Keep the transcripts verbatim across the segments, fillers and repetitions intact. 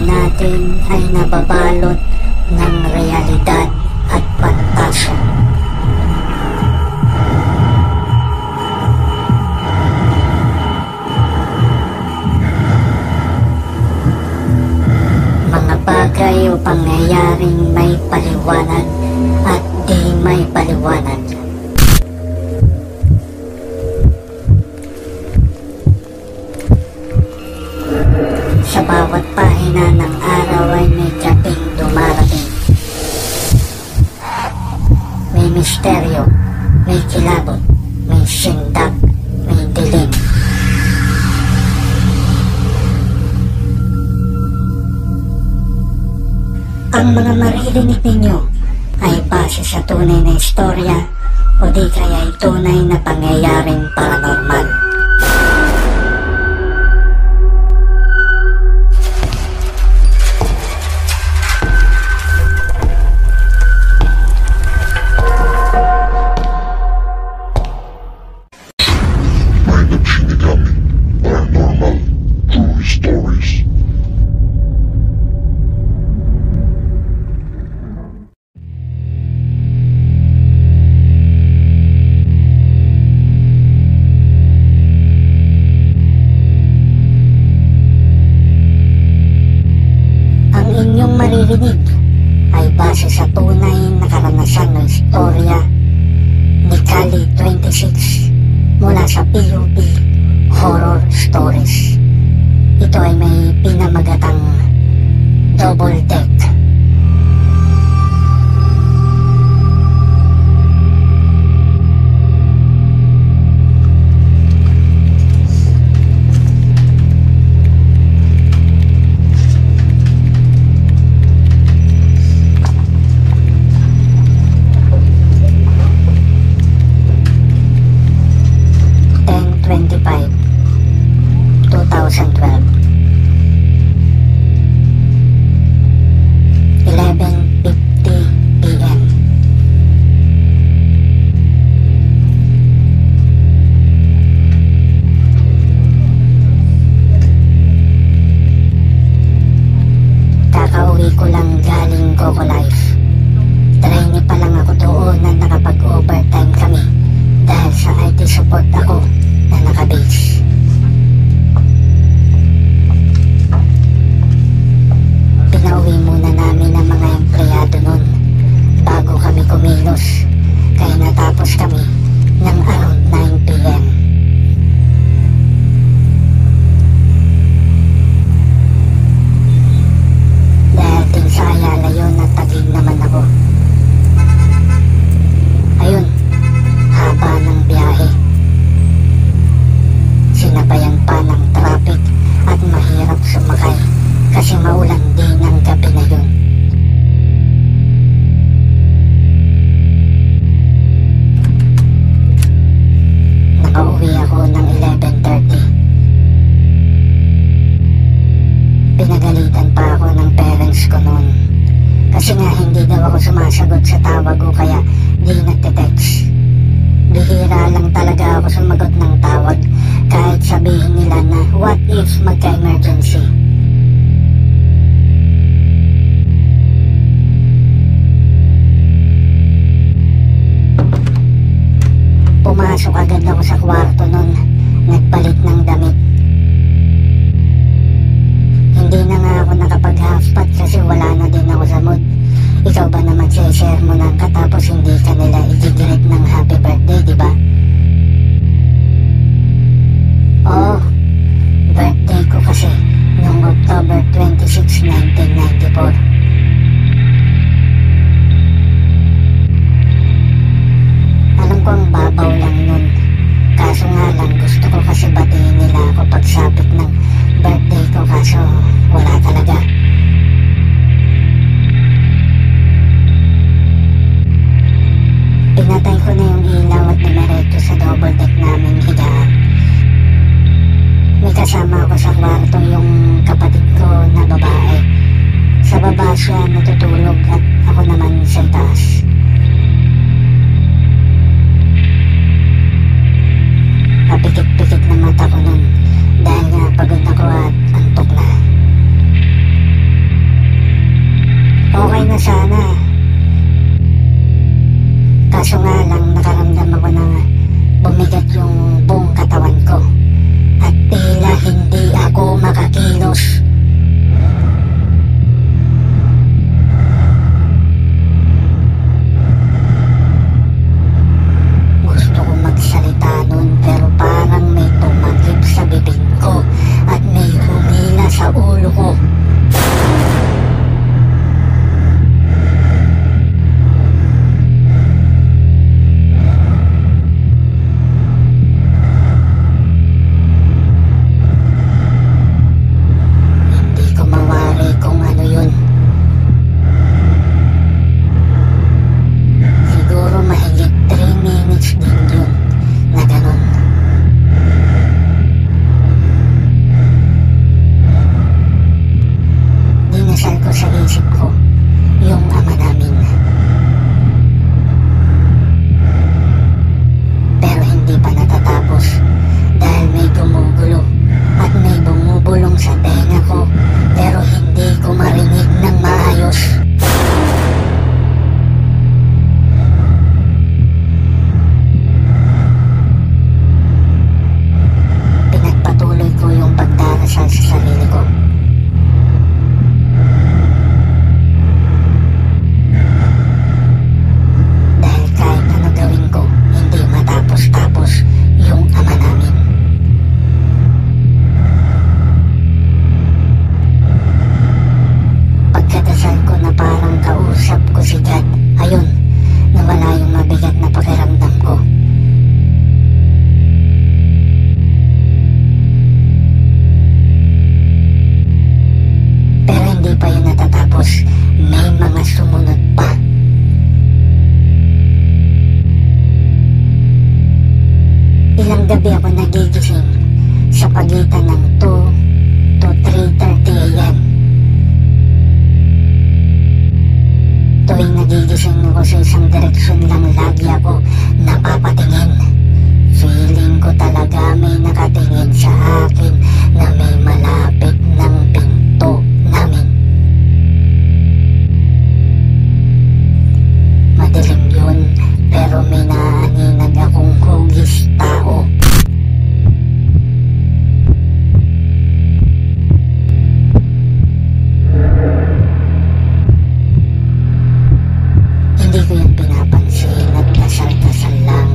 natin ay nababalot ng realidad at pantasya. Mga bagay o pangyayaring may paliwanag at di may paliwanag. Sa bawat pahina ng araw ay may gabing dumarating. May misteryo, may kilabot, may sindak, may dilim. Ang mga maririnig ninyo ay base sa tunay na istorya o di kaya ay tunay na pangyayaring paranormal. Maririnig ay base sa tunay na karanasan ng istorya ni Kali twenty-six mula sa P O V Horror Stories. Ito ay may pinamagatang Double Deck. Kasi nga hindi daw ako sumasagot sa tawag o kaya di nagte-text. Bihira lang talaga ako sumagot ng tawag kahit sabihin nila na what if magka-emergency. Pumasok agad ako sa kwarto nun, nagpalit ng damit. Hindi na nga ako nakapag-half-pat kasi wala na din ako sa mood. Ikaw ba naman share mo ng katapos hindi ka nila i-greet ng happy birthday, di ba? Oo, birthday ko kasi noong October twenty-sixth, nineteen ninety-four. Alam ko ang babaw lang nun. Kaso nga lang gusto ko kasi batiin nila ako pagsapit ng birthday ko, kaso wala talaga. Pinatay ko na yung ilaw at numeretso sa double deck namin higaan. May kasama ako sa kwarto yung kapatid ko na babae. Sa baba siya natutulog at ako naman sa taas. Papikit-pikit na mata ko nun dahil nga pagod ako at antok na. sana. Kaso nga lang nakaramdam ako na bumigat yung buong katawan ko at tila hindi ako makakilos. Gusto ko magsalita nun pero parang may tumagip sa bibig ko at may humila sa ulo ko. Gabi ako nagigising sa pagitan ng two to three thirty a m Tuwing nagigising ako sa isang direksyon lang lagi ako napapatingin. Feeling ko talaga may nakatingin sa akin na may malapit ng pinto namin. Madilim yun pero may naaninag akong hugis tao. Hindi ko yun pinapansin at dasal-dasal lang.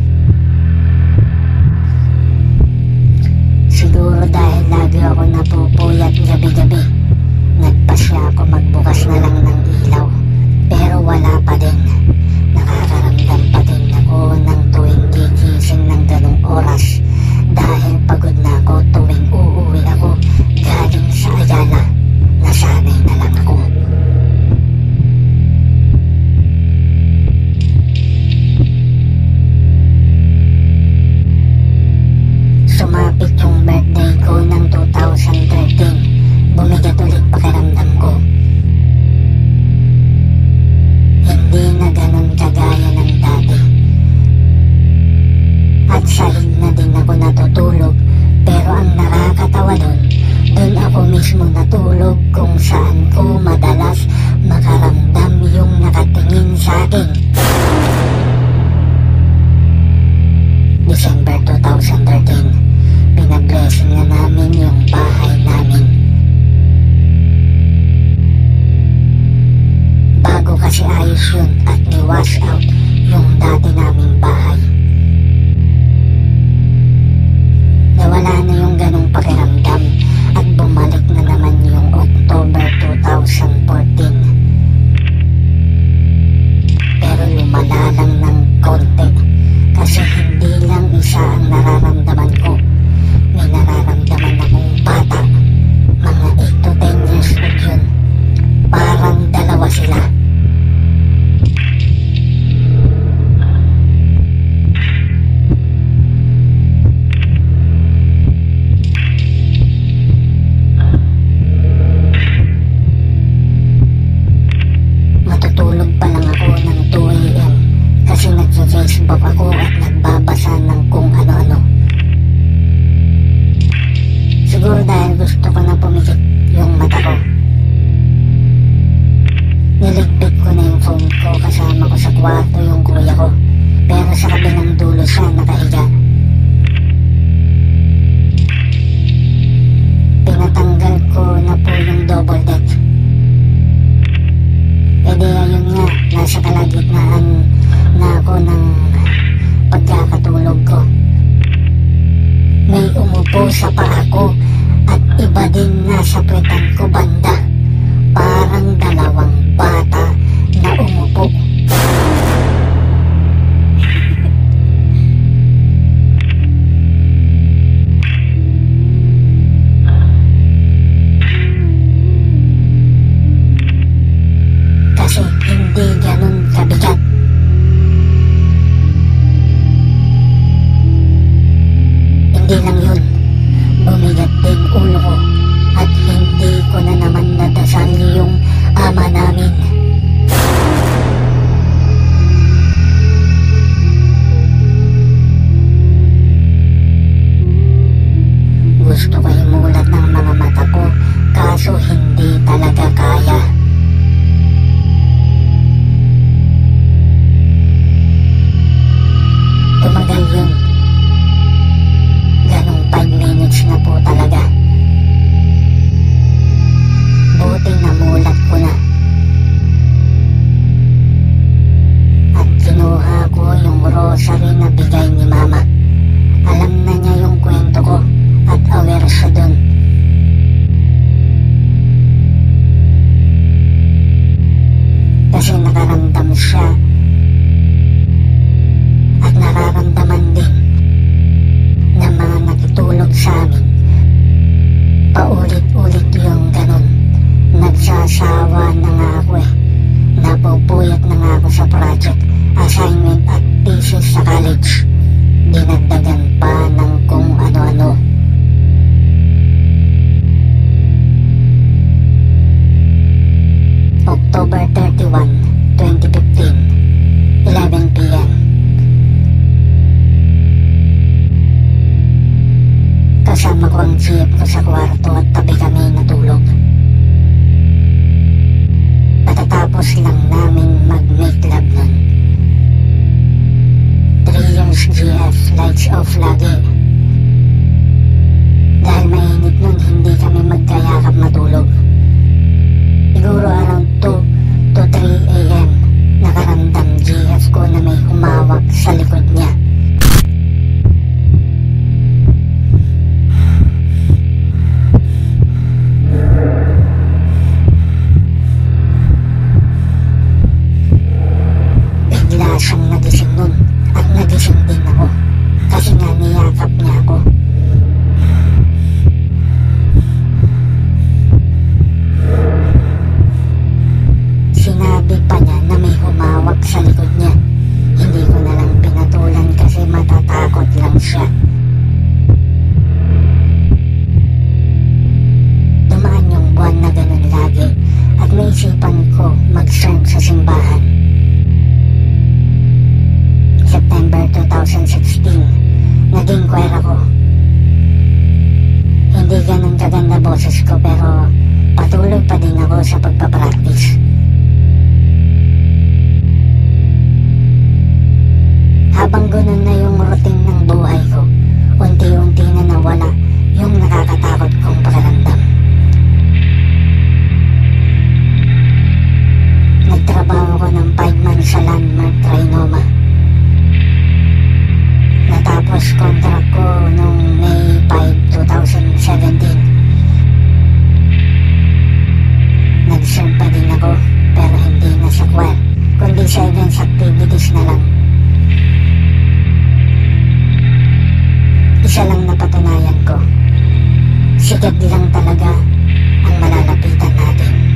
Siguro dahil lagi ako napupuyat gabi-gabi, nagpasya ako magbukas na lang ng ilaw. Pero wala pa din. Nakakaramdam pa din ako ng tuwing gigising ng ganong oras dahil pagod na ako tuwing uuwi ako galing sa Ayala. Nasanay na lang ako. Sumapit yung birthday ko ng two thousand thirteen. Bumigat ulit pakiramdam ko. Hindi na ganun kagaya ng dati. At sahig na din ako natutulog. Pero ang nakakatawa dun, dun ako mismo natulog kung saan ko madalas makaramdam yung nakatingin sa akin. December two thousand thirteen, pinablessing na namin yung bahay namin. Bago kasi ayos yun at ni-wash out yung dati naming bahay. Nawala na yung ganong pakiramdam at bumalik na naman yung October two thousand fourteen. Pero lumala lang ng konti kasi hindi lang isa ang nararamdaman ko. May nararamdaman akong bata, mga eight to ten years old yun. Parang dalawa sila. Nakaupo sa paa ko at iba din nasa puwetan ko banda. Parang dalawang bata na umupo. Kasi hindi ganun kabigat. Hindi lang yun, bumigat din ulo ko at hindi ko na naman nadasal yung ama namin. Gusto ko imulat ng mga mata ko, kaso hindi talaga kaya. Tumagal yun. Ganong five minutes na po talaga. Buti namulat ko na. At kinuha ko yung rosary na bigay ni Mama. Alam na niya yung kwento ko at aware siya dun. Kasi nakaramdam siya at nararamdaman din ng mga nakitulog sa amin. Paulit-ulit yung ganun. Nagsasawa na nga ako eh. Napupuyat na nga ako sa project, assignment at thesis sa college. Dinagdagan pa ng kung ano-ano. October thirty-first, twenty fifteen, eleven p m Kasama ko ang G F ko sa kwarto at tabi kami natulog. Patatapos lang namin mag-make love nun. Three years G F, lights off lagi. Dahil mainit nun, hindi kami magkayakap matulog. Siguro around two to three a m nakaramdam G F ko na may humawak sa likod niya. Bigla siyang nagising nun at nagising din ako kasi nga niyakap niya ako. Sinabi pa niya na may humawak sa likod niya. Hindi ko na lang pinatulan kasi matatakot lang siya. Dumaan yung buwan na ganun lagi at may isipan ko mag-serve sa simbahan. September twenty sixteen, naging choir ako. Hindi ganun kaganda boses ko pero patuloy pa din ako sa pagpapractice. Habang ganun na yung routine ng buhay ko, unti-unti na nawala yung nakakatakot kong pakiramdam. Nagtrabaho ko ng five months sa Landmark Trinoma. Natapos contract ko noong May fifth, twenty seventeen. Nag-serve pa din ako pero hindi na sa choir, kundi sa events activities na lang. Isa lang napatunayan ko, sikat lang talaga ang malalapitan natin.